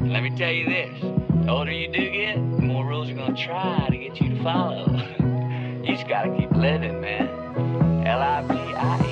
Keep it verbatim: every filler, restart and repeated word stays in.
Let me tell you this, the older you do get, the more rules are gonna try to get you to follow. You just gotta keep living, man. L I V I